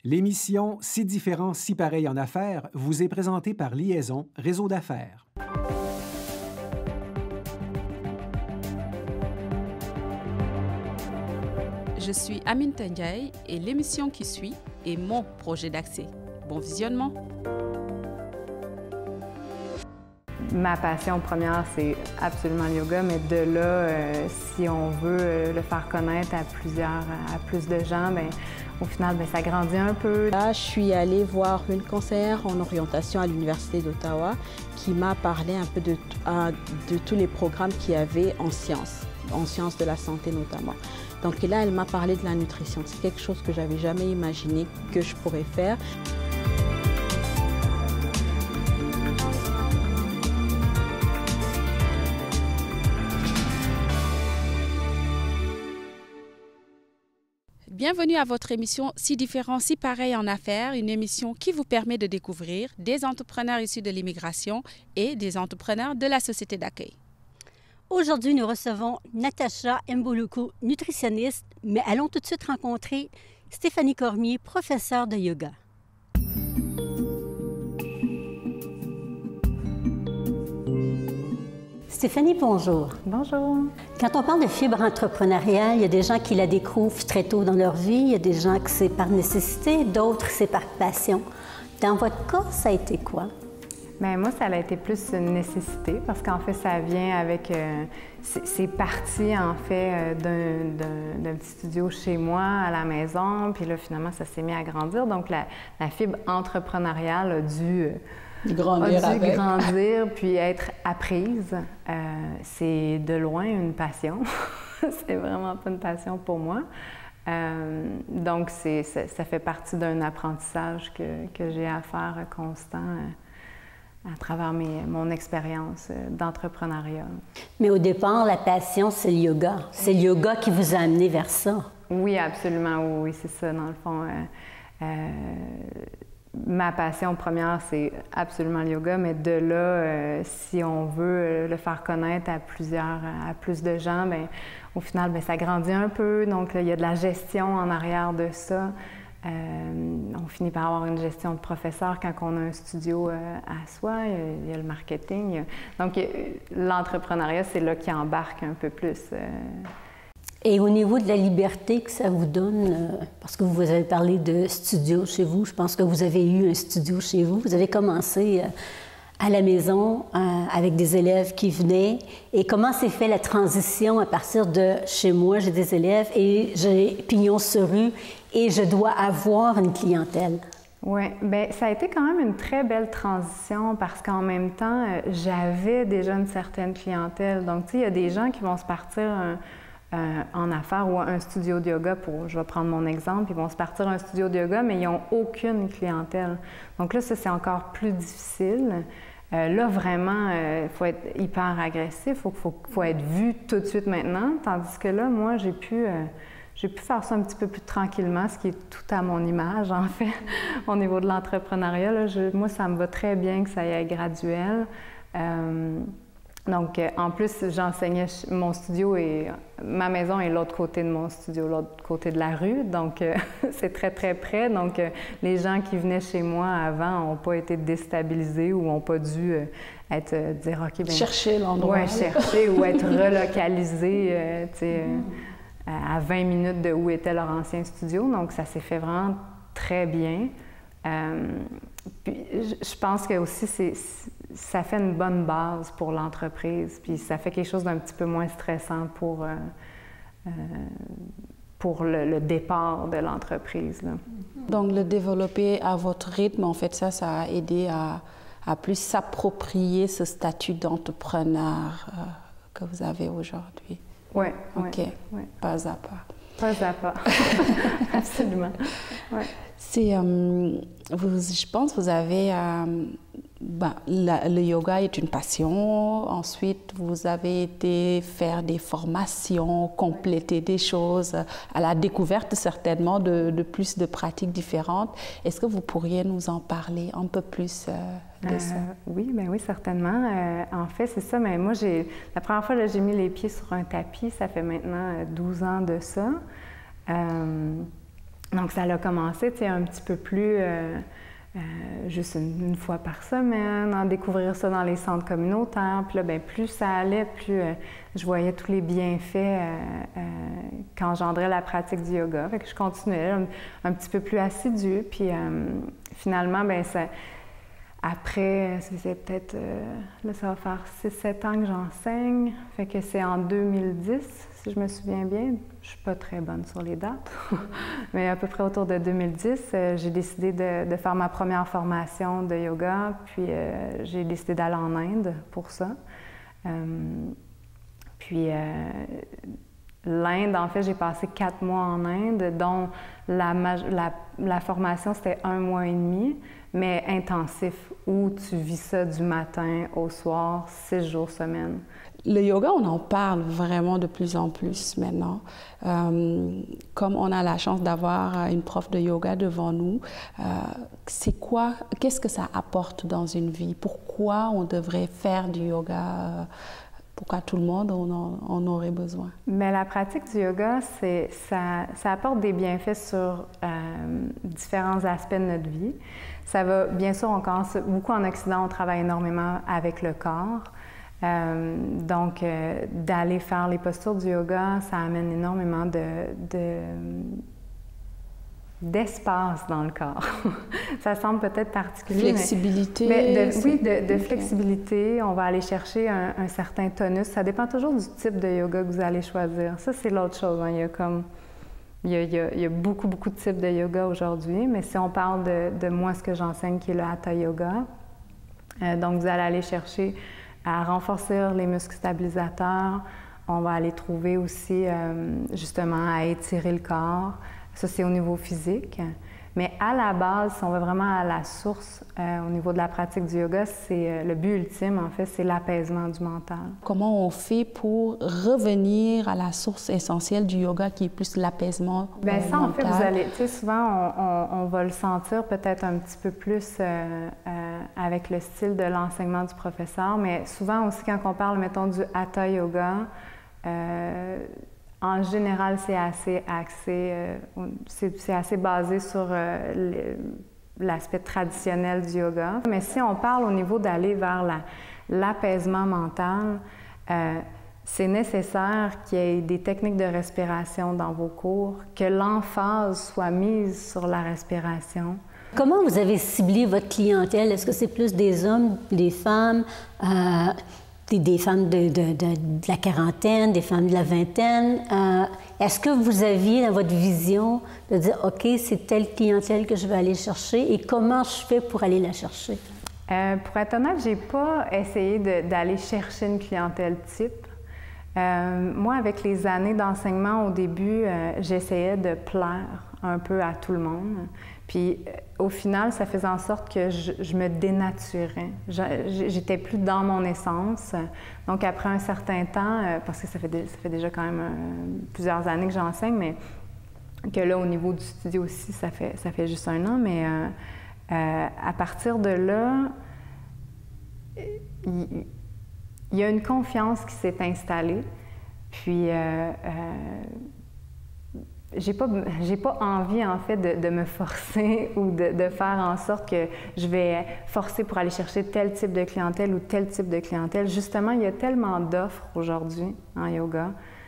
L'émission « Si différent, si pareil en affaires » vous est présentée par Liaison, réseau d'affaires. Je suis Amine Tandiaye et l'émission qui suit est mon projet d'accès. Bon visionnement! Ma passion première, c'est absolument le yoga, mais de là, si on veut le faire connaître à plus de gens, bien, au final, bien, ça grandit un peu. Là, je suis allée voir une conseillère en orientation à l'Université d'Ottawa qui m'a parlé un peu de tous les programmes qu'il y avait en sciences de la santé notamment. Donc là, elle m'a parlé de la nutrition. C'est quelque chose que j'avais jamais imaginé que je pourrais faire. Bienvenue à votre émission Si différent, si pareil en affaires, une émission qui vous permet de découvrir des entrepreneurs issus de l'immigration et des entrepreneurs de la société d'accueil. Aujourd'hui, nous recevons Natacha Mboluku, nutritionniste, mais allons tout de suite rencontrer Stéphanie Cormier, professeure de yoga. Stéphanie, bonjour. Bonjour. Quand on parle de fibre entrepreneuriale, il y a des gens qui la découvrent très tôt dans leur vie, il y a des gens que c'est par nécessité, d'autres c'est par passion. Dans votre cas, ça a été quoi? Bien, moi, ça a été plus une nécessité parce qu'en fait, ça vient avec... c'est parti, en fait, d'un petit studio chez moi, à la maison, puis là, finalement, ça s'est mis à grandir. Donc, la fibre entrepreneuriale a dû grandir puis être apprise. C'est de loin une passion. C'est vraiment pas une passion pour moi. Donc, ça fait partie d'un apprentissage que j'ai à faire constant à travers mon expérience d'entrepreneuriat. Mais au départ, la passion, c'est le yoga. C'est le yoga qui vous a amené vers ça. Oui, absolument. Oui, c'est ça, dans le fond. Ma passion première, c'est absolument le yoga, mais de là, si on veut le faire connaître à plus de gens, bien, au final, bien, ça grandit un peu. Donc, là, il y a de la gestion en arrière de ça. On finit par avoir une gestion de professeur quand on a un studio à soi. Il y a le marketing. Donc, l'entrepreneuriat, c'est là qui embarque un peu plus. Et au niveau de la liberté que ça vous donne, parce que vous avez parlé de studio chez vous, je pense que vous avez eu un studio chez vous. Vous avez commencé à la maison avec des élèves qui venaient. Et comment s'est fait la transition à partir de chez moi, j'ai des élèves et j'ai pignon sur rue et je dois avoir une clientèle? Oui, bien, ça a été quand même une très belle transition parce qu'en même temps, j'avais déjà une certaine clientèle. Donc, tu sais, il y a des gens qui vont se partir en affaires ou un studio de yoga, je vais prendre mon exemple, ils vont se partir un studio de yoga, mais ils n'ont aucune clientèle. Donc là, ça, c'est encore plus difficile. Là, vraiment, il faut être hyper agressif, il faut être vu tout de suite maintenant, tandis que là, moi, j'ai pu faire ça un petit peu plus tranquillement, ce qui est tout à mon image, en fait, au niveau de l'entrepreneuriat. Moi, ça me va très bien que ça y ait graduel. Donc, en plus, j'enseignais mon studio et ma maison est l'autre côté de mon studio, l'autre côté de la rue. Donc, c'est très, très près. Donc, les gens qui venaient chez moi avant n'ont pas été déstabilisés ou n'ont pas dû dire « OK, bien... » Chercher l'endroit. Oui, chercher ou être relocalisés, tu sais, à 20 minutes de où était leur ancien studio. Donc, ça s'est fait vraiment très bien. Puis, je pense que aussi, ça fait une bonne base pour l'entreprise, puis ça fait quelque chose d'un petit peu moins stressant pour le départ de l'entreprise. Donc, le développer à votre rythme, en fait, ça a aidé à plus s'approprier ce statut d'entrepreneur que vous avez aujourd'hui. Oui. OK, ouais. Pas à pas. Pas à pas, absolument. Ouais. Je pense que vous avez... le yoga est une passion. Ensuite, vous avez été faire des formations, compléter des choses, à la découverte certainement de plus de pratiques différentes. Est-ce que vous pourriez nous en parler un peu plus de ça? Oui, bien oui, certainement. En fait, c'est ça. Mais moi, la première fois, j'ai mis les pieds sur un tapis. Ça fait maintenant 12 ans de ça. Donc, ça a commencé, tu sais, un petit peu plus, juste une fois par semaine, en découvrir ça dans les centres communautaires. Puis là, bien, plus ça allait, plus je voyais tous les bienfaits qu'engendrait la pratique du yoga. Fait que je continuais un petit peu plus assidue. Puis finalement, bien, ça... Après, c'est peut-être, là, ça va faire 6-7 ans que j'enseigne. Fait que c'est en 2010, si je me souviens bien. Je suis pas très bonne sur les dates, mais à peu près autour de 2010, j'ai décidé de faire ma première formation de yoga. Puis j'ai décidé d'aller en Inde pour ça. Puis l'Inde, en fait, j'ai passé 4 mois en Inde, dont la formation, c'était 1 mois et demi, mais intensif, où tu vis ça du matin au soir, 6 jours semaine. Le yoga, on en parle vraiment de plus en plus maintenant. Comme on a la chance d'avoir une prof de yoga devant nous, qu'est-ce que ça apporte dans une vie? Pourquoi on devrait faire du yoga? Pourquoi tout le monde en aurait besoin? Mais la pratique du yoga, ça apporte des bienfaits sur différents aspects de notre vie. Ça va, bien sûr, beaucoup en Occident, on travaille énormément avec le corps. Donc, d'aller faire les postures du yoga, ça amène énormément d'espace dans le corps. Ça semble peut-être particulier. Flexibilité. De flexibilité. On va aller chercher un certain tonus. Ça dépend toujours du type de yoga que vous allez choisir. Ça, c'est l'autre chose. Hein. Il y a beaucoup de types de yoga aujourd'hui, mais si on parle de moi, ce que j'enseigne, qui est le Hatha Yoga, donc vous allez aller chercher à renforcer les muscles stabilisateurs. On va aller trouver aussi, justement, à étirer le corps. Ça, c'est au niveau physique. Mais à la base, si on va vraiment à la source, au niveau de la pratique du yoga, c'est le but ultime, en fait, c'est l'apaisement du mental. Comment on fait pour revenir à la source essentielle du yoga, qui est plus l'apaisement mental? Ça, en fait, vous allez, tu sais, souvent, on va le sentir peut-être un petit peu plus avec le style de l'enseignement du professeur, mais souvent aussi, quand on parle, mettons, du Hatha Yoga, en général, c'est assez axé, c'est assez basé sur l'aspect traditionnel du yoga. Mais si on parle au niveau d'aller vers l'apaisement mental, c'est nécessaire qu'il y ait des techniques de respiration dans vos cours, que l'emphase soit mise sur la respiration. Comment vous avez ciblé votre clientèle? Est-ce que c'est plus des hommes, des femmes? Des femmes de la quarantaine, des femmes de la vingtaine. Est-ce que vous aviez dans votre vision de dire, OK, c'est telle clientèle que je vais aller chercher et comment je fais pour aller la chercher? Pour être honnête, je n'ai pas essayé d'aller chercher une clientèle type. Moi, avec les années d'enseignement, au début, j'essayais de plaire un peu à tout le monde. Puis, au final, ça faisait en sorte que je me dénaturais. J'étais plus dans mon essence. Donc, après un certain temps, parce que ça fait déjà quand même plusieurs années que j'enseigne, mais que là, au niveau du studio aussi, ça fait juste 1 an, mais à partir de là, il y a une confiance qui s'est installée. Puis, j'ai pas envie, en fait, de me forcer ou de faire en sorte que je vais forcer pour aller chercher tel type de clientèle ou tel type de clientèle. Justement, il y a tellement d'offres aujourd'hui en yoga.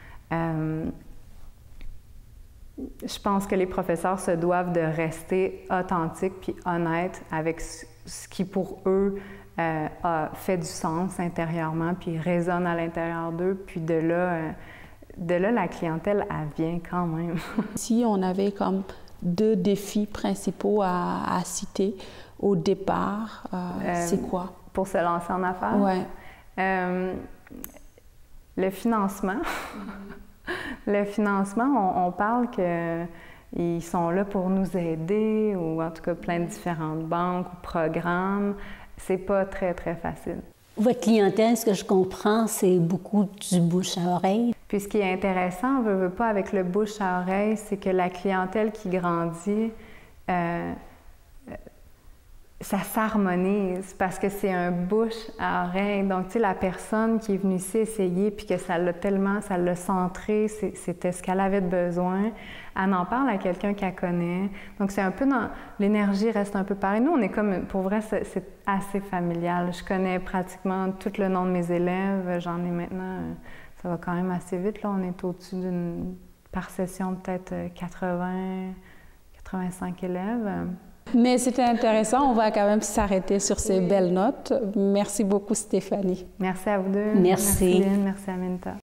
Je pense que les professeurs se doivent de rester authentiques puis honnêtes avec ce qui, pour eux, fait du sens intérieurement puis résonne à l'intérieur d'eux. Puis de là, la clientèle, elle vient quand même. Si on avait comme 2 défis principaux à citer au départ, c'est quoi? Pour se lancer en affaires? Oui. Le financement. Le financement, on parle qu'ils sont là pour nous aider, ou en tout cas plein de différentes banques ou programmes. C'est pas très, très facile. Votre clientèle, ce que je comprends, c'est beaucoup du bouche à oreille. Puis ce qui est intéressant, on veut pas, avec le bouche à oreille, c'est que la clientèle qui grandit, ça s'harmonise parce que c'est un bouche à oreille. Donc, tu sais, la personne qui est venue ici essayer puis que ça l'a centré, c'était ce qu'elle avait de besoin, elle en parle à quelqu'un qu'elle connaît. Donc, c'est un peu dans... L'énergie reste un peu pareille. Nous, on est comme... Pour vrai, c'est assez familial. Je connais pratiquement tout le nom de mes élèves. J'en ai maintenant... Ça va quand même assez vite, là. On est au-dessus d'une... Par session, peut-être 80, 85 élèves. Mais c'était intéressant. On va quand même s'arrêter sur ces belles notes. Merci beaucoup, Stéphanie. Merci à vous deux. Merci. Merci Lynn, merci Aminta.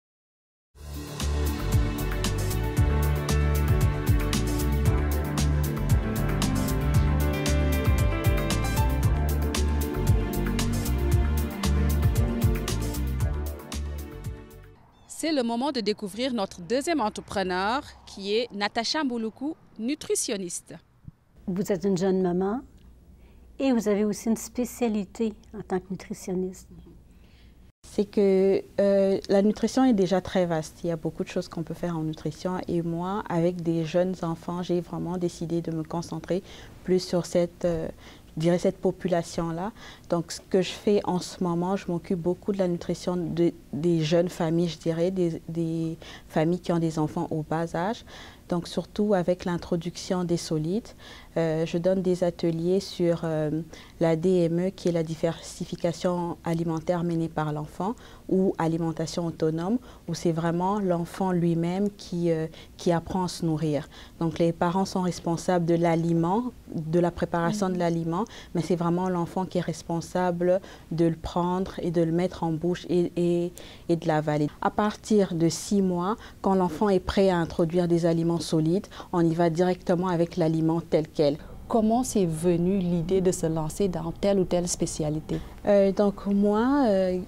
C'est le moment de découvrir notre deuxième entrepreneur qui est Natacha Mbouloukou, nutritionniste. Vous êtes une jeune maman et vous avez aussi une spécialité en tant que nutritionniste. C'est que la nutrition est déjà très vaste. Il y a beaucoup de choses qu'on peut faire en nutrition. Et moi, avec des jeunes enfants, j'ai vraiment décidé de me concentrer plus sur cette population-là. Donc, ce que je fais en ce moment, je m'occupe beaucoup de la nutrition des jeunes familles, je dirais, des familles qui ont des enfants au bas âge. Donc, surtout avec l'introduction des solides. Je donne des ateliers sur la DME, qui est la diversification alimentaire menée par l'enfant, ou alimentation autonome, où c'est vraiment l'enfant lui-même qui apprend à se nourrir. Donc, les parents sont responsables de l'aliment, de la préparation de l'aliment, mais c'est vraiment l'enfant qui est responsable de le prendre et de le mettre en bouche et de l'avaler. À partir de 6 mois, quand l'enfant est prêt à introduire des aliments solides, on y va directement avec l'aliment tel quel. Comment c'est venu l'idée de se lancer dans telle ou telle spécialité? Donc moi,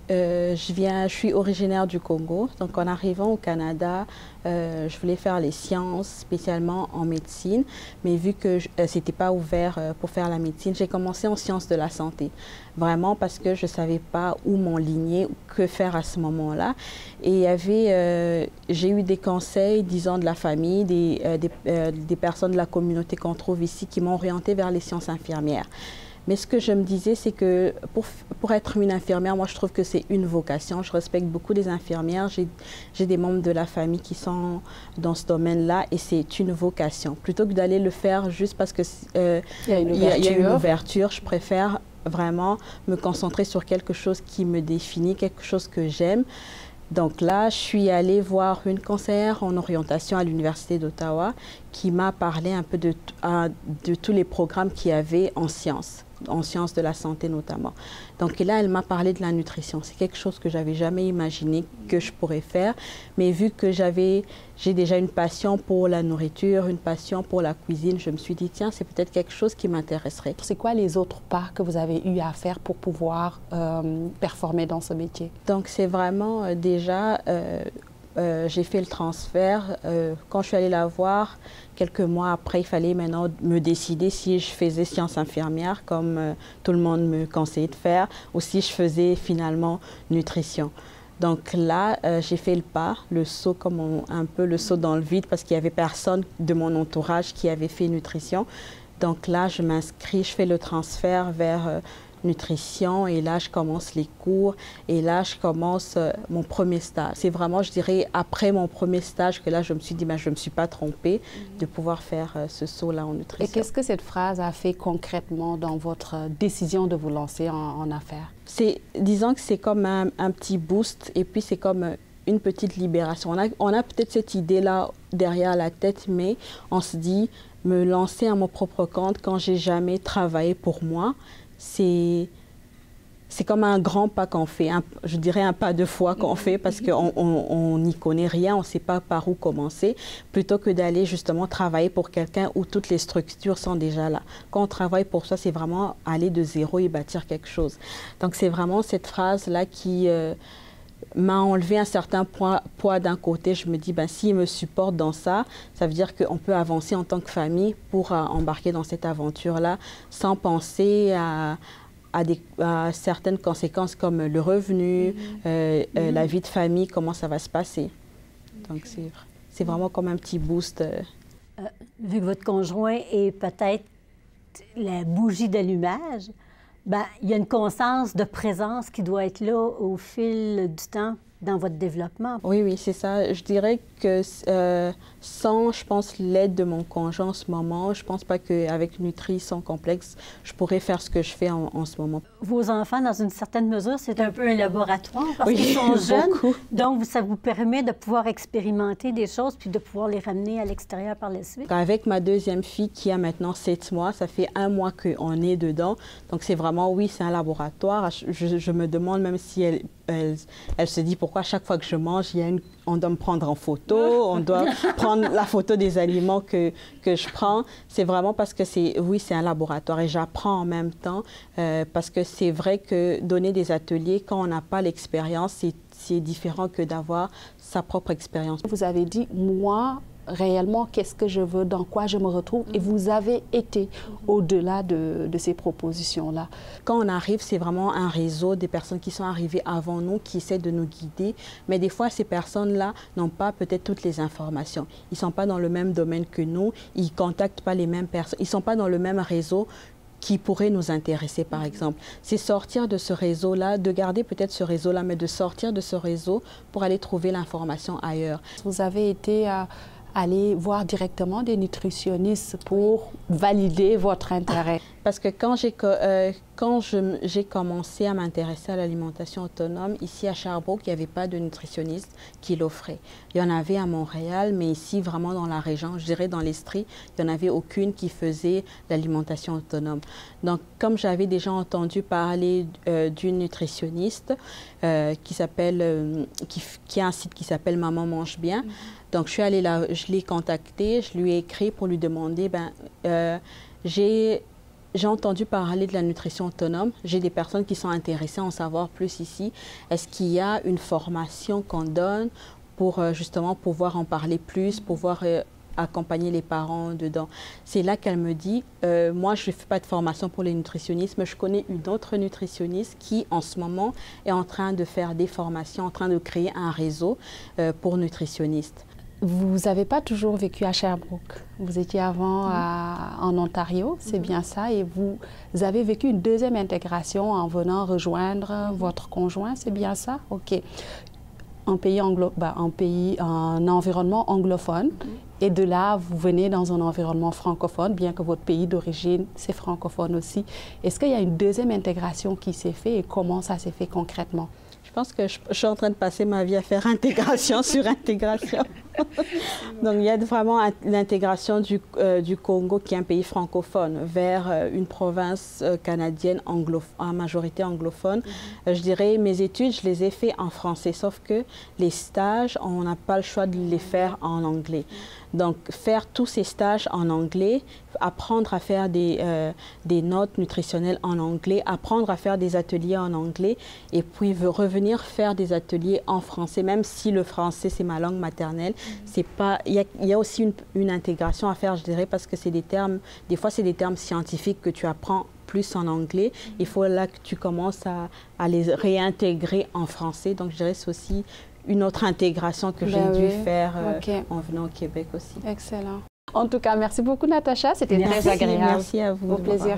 je suis originaire du Congo. Donc en arrivant au Canada, je voulais faire les sciences, spécialement en médecine. Mais vu que c'était pas ouvert pour faire la médecine, j'ai commencé en sciences de la santé. Vraiment parce que je savais pas où m'enligner, que faire à ce moment-là. Et j'ai eu des conseils, disons, de la famille, des personnes de la communauté qu'on trouve ici qui m'ont orientée vers les sciences infirmières. Mais ce que je me disais, c'est que pour être une infirmière, moi, je trouve que c'est une vocation. Je respecte beaucoup les infirmières. J'ai des membres de la famille qui sont dans ce domaine-là et c'est une vocation. Plutôt que d'aller le faire juste parce que il y a une ouverture, je préfère vraiment me concentrer sur quelque chose qui me définit, quelque chose que j'aime. Donc là, je suis allée voir une conseillère en orientation à l'Université d'Ottawa qui m'a parlé un peu de tous les programmes qu'il y avait en sciences de la santé notamment. Donc là, elle m'a parlé de la nutrition. C'est quelque chose que j'avais jamais imaginé que je pourrais faire. Mais vu que j'ai déjà une passion pour la nourriture, une passion pour la cuisine, je me suis dit, tiens, c'est peut-être quelque chose qui m'intéresserait. C'est quoi les autres pas que vous avez eu à faire pour pouvoir performer dans ce métier? Donc, c'est vraiment déjà... j'ai fait le transfert. Quand je suis allée la voir, quelques mois après, il fallait maintenant me décider si je faisais sciences infirmières, comme tout le monde me conseillait de faire, ou si je faisais finalement nutrition. Donc là, j'ai fait le pas, le saut, un peu le saut dans le vide, parce qu'il n'y avait personne de mon entourage qui avait fait nutrition. Donc là, je m'inscris, je fais le transfert vers... nutrition et là je commence les cours et là je commence mon premier stage. C'est vraiment, je dirais, après mon premier stage que là je me suis dit, je ne me suis pas trompée de pouvoir faire ce saut-là en nutrition. Et qu'est-ce que cette phrase a fait concrètement dans votre décision de vous lancer en affaires? Disons que c'est comme un petit boost et puis c'est comme une petite libération. On a peut-être cette idée-là derrière la tête, mais on se dit, me lancer à mon propre compte quand j'ai jamais travaillé pour moi, c'est comme un grand pas qu'on fait, je dirais un pas de foi qu'on fait parce qu'on n'y connaît rien, on ne sait pas par où commencer, plutôt que d'aller justement travailler pour quelqu'un où toutes les structures sont déjà là. Quand on travaille pour soi, c'est vraiment aller de zéro et bâtir quelque chose. Donc c'est vraiment cette phrase-là qui m'a enlevé un certain poids d'un côté. Je me dis, s'il me supporte dans ça, ça veut dire qu'on peut avancer en tant que famille pour embarquer dans cette aventure-là sans penser à certaines conséquences comme le revenu, la vie de famille, comment ça va se passer. Donc c'est vraiment comme un petit boost. Vu que votre conjoint est peut-être la bougie d'allumage, ben, il y a une constance de présence qui doit être là au fil du temps dans votre développement. Oui, oui, c'est ça. Je dirais que sans, je pense, l'aide de mon conjoint en ce moment, je ne pense pas qu'avec Nutri sans complexe, je pourrais faire ce que je fais en ce moment. Vos enfants, dans une certaine mesure, c'est un peu un laboratoire parce oui, qu'ils sont jeunes. Beaucoup. Donc, ça vous permet de pouvoir expérimenter des choses puis de pouvoir les ramener à l'extérieur par la suite. Avec ma deuxième fille qui a maintenant 7 mois, ça fait 1 mois qu'on est dedans. Donc, c'est vraiment, oui, c'est un laboratoire. Je me demande même si elle se dit pourquoi chaque fois que je mange, on doit me prendre en photo, on doit prendre la photo des aliments que je prends. C'est vraiment parce que c'est un laboratoire et j'apprends en même temps parce que c'est vrai que donner des ateliers, quand on n'a pas l'expérience, c'est différent que d'avoir sa propre expérience. Vous avez dit, moi, réellement, qu'est-ce que je veux, dans quoi je me retrouve, et vous avez été au-delà de ces propositions-là. Quand on arrive, c'est vraiment un réseau des personnes qui sont arrivées avant nous, qui essaient de nous guider, mais des fois, ces personnes-là n'ont pas peut-être toutes les informations. Ils ne sont pas dans le même domaine que nous, ils ne contactent pas les mêmes personnes, ils ne sont pas dans le même réseau qui pourrait nous intéresser, par exemple. C'est sortir de ce réseau-là, de garder peut-être ce réseau-là, mais de sortir de ce réseau pour aller trouver l'information ailleurs. Vous avez été aller voir directement des nutritionnistes pour valider votre intérêt. Parce que quand j'ai commencé à m'intéresser à l'alimentation autonome, ici à Sherbrooke, il n'y avait pas de nutritionniste qui l'offrait. Il y en avait à Montréal, mais ici, vraiment dans la région, je dirais dans l'Estrie, il n'y en avait aucune qui faisait l'alimentation autonome. Donc, comme j'avais déjà entendu parler d'une nutritionniste qui a un site qui s'appelle Maman mange bien, donc je suis allée là, je l'ai contactée, je lui ai écrit pour lui demander, j'ai entendu parler de la nutrition autonome. J'ai des personnes qui sont intéressées à en savoir plus ici. Est-ce qu'il y a une formation qu'on donne pour justement pouvoir en parler plus, pouvoir accompagner les parents dedans? C'est là qu'elle me dit, moi je ne fais pas de formation pour les nutritionnistes, mais je connais une autre nutritionniste qui en ce moment est en train de faire des formations, en train de créer un réseau pour nutritionnistes. Vous n'avez pas toujours vécu à Sherbrooke. Vous étiez avant en Ontario, c'est bien ça, et vous avez vécu une deuxième intégration en venant rejoindre votre conjoint, c'est bien ça? OK. Un environnement anglophone, et de là, vous venez dans un environnement francophone, bien que votre pays d'origine, c'est francophone aussi. Est-ce qu'il y a une deuxième intégration qui s'est faite et comment ça s'est fait concrètement? Je pense que je suis en train de passer ma vie à faire intégration sur intégration. Donc, il y a vraiment l'intégration du Congo, qui est un pays francophone, vers une province canadienne à majorité anglophone. Je dirais, mes études, je les ai faites en français, sauf que les stages, on n'a pas le choix de les faire en anglais. Donc, faire tous ces stages en anglais, apprendre à faire des notes nutritionnelles en anglais, apprendre à faire des ateliers en anglais, et puis revenir faire des ateliers en français, même si le français, c'est ma langue maternelle. C'est pas, il y a aussi une intégration à faire, je dirais, parce que c'est des termes, des fois, c'est des termes scientifiques que tu apprends plus en anglais. Il faut là que tu commences à les réintégrer en français. Donc, je dirais que c'est aussi une autre intégration que j'ai dû faire en venant au Québec aussi. Excellent. En tout cas, merci beaucoup, Natacha. C'était très agréable. Merci à vous. Au plaisir.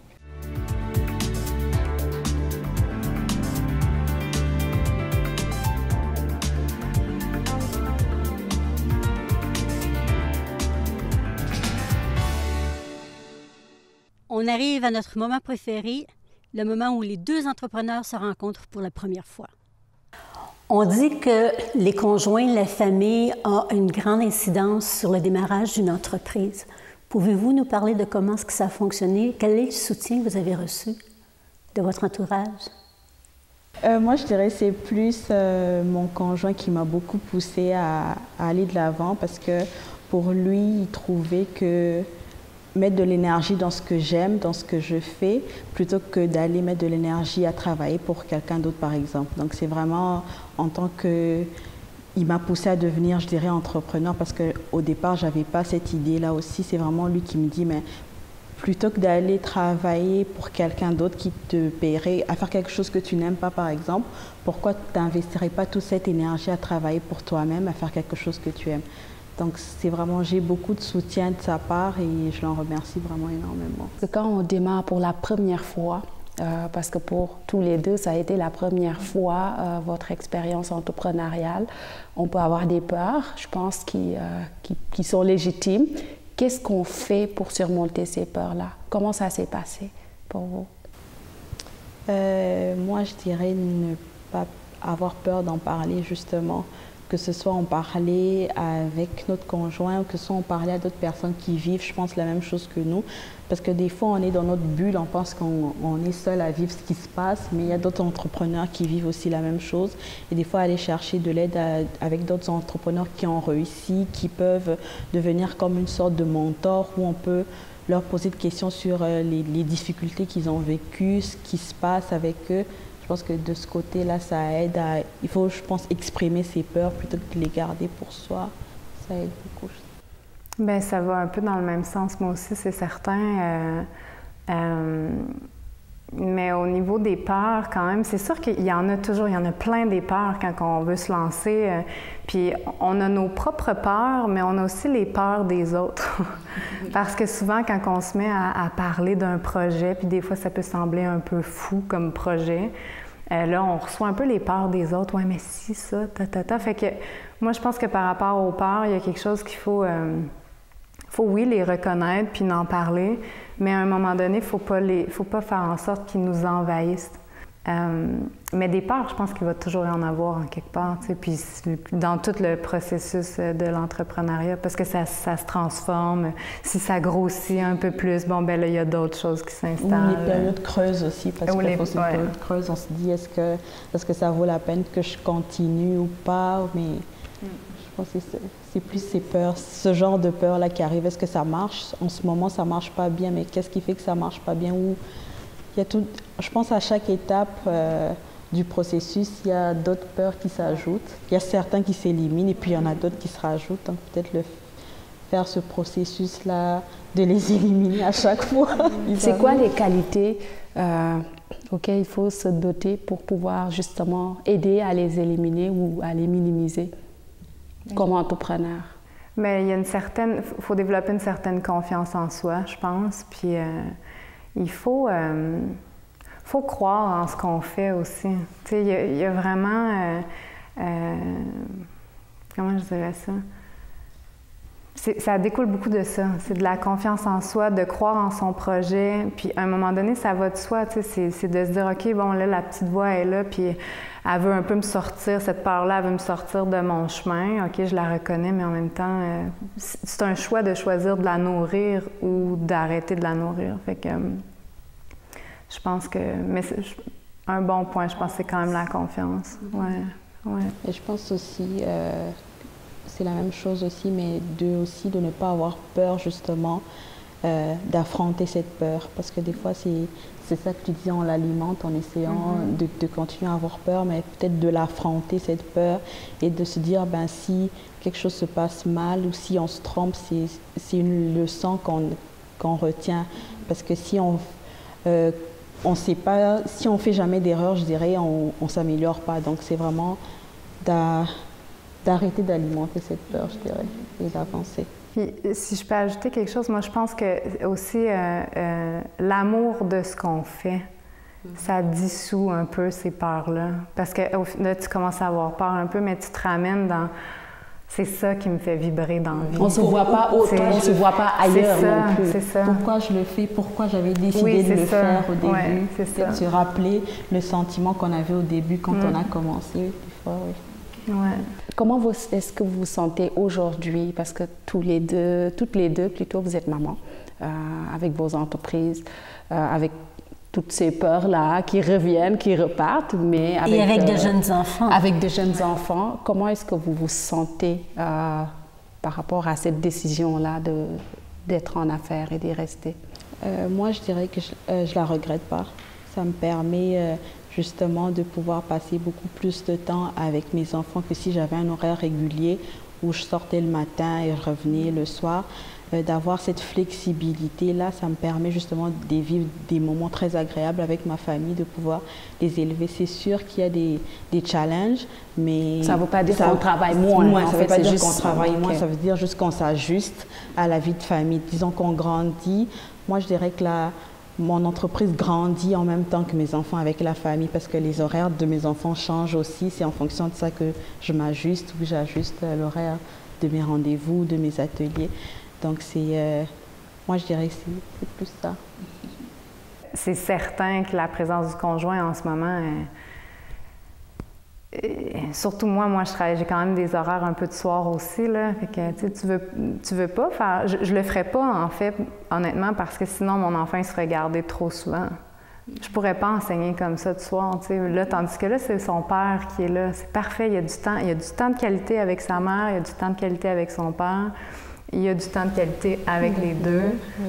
On arrive à notre moment préféré, le moment où les deux entrepreneurs se rencontrent pour la première fois. On dit que les conjoints, la famille ont une grande incidence sur le démarrage d'une entreprise. Pouvez-vous nous parler de comment ça a fonctionné? Quel est le soutien que vous avez reçu de votre entourage? Moi, je dirais que c'est plus mon conjoint qui m'a beaucoup poussée à aller de l'avant parce que pour lui, il trouvait que mettre de l'énergie dans ce que j'aime, dans ce que je fais, plutôt que d'aller mettre de l'énergie à travailler pour quelqu'un d'autre, par exemple. Donc, c'est vraiment en tant que... Il m'a poussée à devenir, je dirais, entrepreneur parce qu'au départ, je n'avais pas cette idée-là aussi. C'est vraiment lui qui me dit, mais plutôt que d'aller travailler pour quelqu'un d'autre qui te paierait, à faire quelque chose que tu n'aimes pas, par exemple, pourquoi tu n'investirais pas toute cette énergie à travailler pour toi-même, à faire quelque chose que tu aimes? Donc, c'est vraiment, j'ai beaucoup de soutien de sa part et je l'en remercie vraiment énormément. Quand on démarre pour la première fois, parce que pour tous les deux, ça a été la première fois votre expérience entrepreneuriale. On peut avoir des peurs, je pense, qui sont légitimes. Qu'est-ce qu'on fait pour surmonter ces peurs-là? Comment ça s'est passé pour vous? Moi, je dirais ne pas avoir peur d'en parler, justement. Que ce soit en parler avec notre conjoint ou que ce soit en parler à d'autres personnes qui vivent, je pense, la même chose que nous. Parce que des fois, on est dans notre bulle, on pense qu'on est seul à vivre ce qui se passe, mais il y a d'autres entrepreneurs qui vivent aussi la même chose. Et des fois, aller chercher de l'aide avec d'autres entrepreneurs qui ont réussi, qui peuvent devenir comme une sorte de mentor où on peut leur poser des questions sur les difficultés qu'ils ont vécues, ce qui se passe avec eux. Je pense que de ce côté-là, ça aide à... Il faut, je pense, exprimer ses peurs plutôt que de les garder pour soi. Ça aide beaucoup. Bien, ça va un peu dans le même sens, moi aussi, c'est certain. Mais au niveau des peurs, quand même, c'est sûr qu'il y en a toujours, il y en a plein des peurs quand on veut se lancer. Puis on a nos propres peurs, mais on a aussi les peurs des autres. Parce que souvent, quand on se met à parler d'un projet, puis des fois, ça peut sembler un peu fou comme projet, là, on reçoit un peu les peurs des autres. « Ouais, mais si, ça, ta. » Fait que moi, je pense que par rapport aux peurs, il y a quelque chose qu'il faut, oui, les reconnaître puis en parler, mais à un moment donné, faut pas faire en sorte qu'ils nous envahissent. Mais des peurs, je pense qu'il va toujours y en avoir en quelque part, tu sais, puis dans tout le processus de l'entrepreneuriat, parce que ça se transforme. Si ça grossit un peu plus, bon, ben là, il y a d'autres choses qui s'installent. Ou les périodes creuses aussi, parce que faut ces périodes creuses, on se dit, est-ce que ça vaut la peine que je continue ou pas, mais je pense que c'est plus ces peurs, ce genre de peur-là qui arrive. Est-ce que ça marche? En ce moment, ça marche pas bien, mais qu'est-ce qui fait que ça marche pas bien? Ou il y a tout, je pense à chaque étape du processus, il y a d'autres peurs qui s'ajoutent. Il y a certains qui s'éliminent et puis il y en a d'autres qui se rajoutent. Donc peut-être faire ce processus-là, de les éliminer à chaque fois. C'est quoi les qualités auxquelles il faut se doter pour pouvoir justement aider à les éliminer ou à les minimiser comme entrepreneur? Mais il y a faut développer une certaine confiance en soi, je pense. Puis il faut croire en ce qu'on fait aussi. Tu sais, il y a vraiment... comment je dirais ça? Ça découle beaucoup de ça. C'est de la confiance en soi, de croire en son projet. Puis à un moment donné, ça va de soi. Tu sais, c'est de se dire, OK, bon, là, la petite voix est là, puis elle veut un peu me sortir, cette peur-là, elle veut me sortir de mon chemin. OK, je la reconnais, mais en même temps, c'est un choix de choisir de la nourrir ou d'arrêter de la nourrir. Fait que je pense que... Mais un bon point, je pense, c'est quand même la confiance. Ouais. Et je pense aussi... c'est la même chose aussi, mais de ne pas avoir peur justement d'affronter cette peur. Parce que des fois, c'est ça que tu dis, on l'alimente en essayant de continuer à avoir peur, mais peut-être de l'affronter, cette peur, et de se dire, ben si quelque chose se passe mal ou si on se trompe, c'est une leçon qu'on retient. Parce que si on sait pas, si on fait jamais d'erreur, je dirais, on s'améliore pas. Donc c'est vraiment d'arrêter d'alimenter cette peur, je dirais, et d'avancer. Puis, si je peux ajouter quelque chose, moi je pense que aussi l'amour de ce qu'on fait, ça dissout un peu ces peurs-là. Parce que là, tu commences à avoir peur un peu, mais tu te ramènes dans... C'est ça qui me fait vibrer dans la vie. On ne se voit pas autant, on ne se voit pas ailleurs non plus. C'est ça. Pourquoi je le fais? Pourquoi j'avais décidé de le faire au début? Oui, c'est ça. Se rappeler le sentiment qu'on avait au début quand on a commencé. Des fois, oui. Ouais. Comment est-ce que vous vous sentez aujourd'hui? Parce que toutes les deux, plutôt, vous êtes maman, avec vos entreprises, avec toutes ces peurs-là qui reviennent, qui repartent, mais avec de jeunes enfants. Avec de jeunes enfants. Comment est-ce que vous vous sentez par rapport à cette décision-là d'être en affaires et d'y rester? Moi, je dirais que je la regrette pas. Ça me permet... justement de pouvoir passer beaucoup plus de temps avec mes enfants que si j'avais un horaire régulier où je sortais le matin et je revenais le soir. D'avoir cette flexibilité-là, ça me permet justement de vivre des moments très agréables avec ma famille, de pouvoir les élever. C'est sûr qu'il y a des challenges, mais... Ça ne veut pas dire qu'on travaille moins. Ça ne veut pas dire qu'on travaille moins, ça veut dire juste qu'on s'ajuste à la vie de famille. Disons qu'on grandit. Moi, je dirais que mon entreprise grandit en même temps que mes enfants avec la famille parce que les horaires de mes enfants changent aussi. C'est en fonction de ça que je m'ajuste ou j'ajuste l'horaire de mes rendez-vous, de mes ateliers. Donc, moi, je dirais que c'est plus ça. C'est certain que la présence du conjoint en ce moment, surtout moi, je travaille, j'ai quand même des horaires un peu de soir aussi, là. Fait que, tu veux pas faire... Je le ferais pas, en fait, honnêtement, parce que sinon, mon enfant, il serait gardé trop souvent. Je pourrais pas enseigner comme ça de soir, tu sais. Là, tandis que là, c'est son père qui est là. C'est parfait, il y a du temps de qualité avec sa mère, il y a du temps de qualité avec son père, il y a du temps de qualité avec les deux.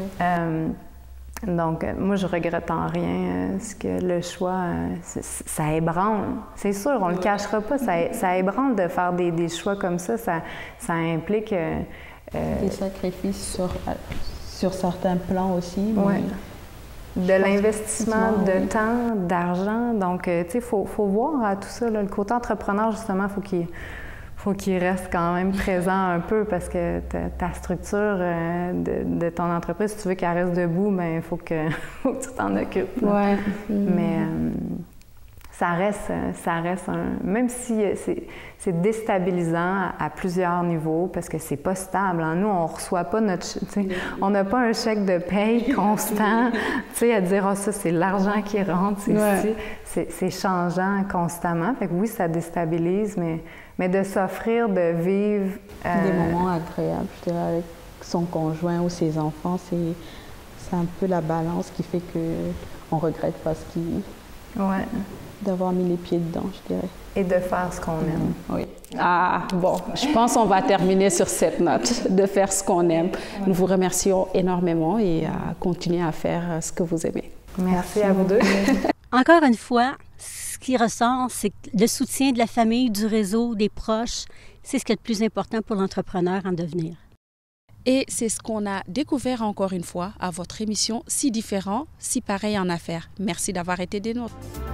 Donc, moi, je regrette en rien ce que le choix, ça ébranle. C'est sûr, on ne le cachera pas, ça ébranle de faire des choix comme ça. Ça implique... des sacrifices sur certains plans aussi. Oui. De l'investissement de temps, d'argent. Donc, tu sais, il faut voir à tout ça. Là. Le côté entrepreneur, justement, faut qu'il reste quand même présent un peu parce que ta structure de ton entreprise, si tu veux qu'elle reste debout, bien, il faut que tu t'en occupes. Ouais. Mais ça reste même si c'est déstabilisant à plusieurs niveaux parce que c'est pas stable. Hein. Nous, on reçoit pas on n'a pas un chèque de paye constant, à dire « ça, c'est l'argent qui rentre, c'est changeant constamment. » Fait que oui, ça déstabilise, mais de s'offrir de vivre... des moments agréables, je dirais, avec son conjoint ou ses enfants, c'est un peu la balance qui fait qu'on ne regrette pas ce qui... Ouais. D'avoir mis les pieds dedans, je dirais. Et de faire ce qu'on aime. Oui. Ah, bon, je pense qu'on va terminer sur cette note, de faire ce qu'on aime. Nous vous remercions énormément et continuez à faire ce que vous aimez. Merci à vous deux. Encore une fois, ce qui ressort, c'est que le soutien de la famille, du réseau, des proches, c'est ce qui est le plus important pour l'entrepreneur en devenir. Et c'est ce qu'on a découvert encore une fois à votre émission Si différent, si pareil en affaires. Merci d'avoir été des nôtres.